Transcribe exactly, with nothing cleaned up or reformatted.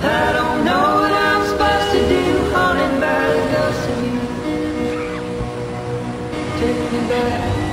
I don't know what I'm supposed to do, haunted by the ghost of you. Take me back.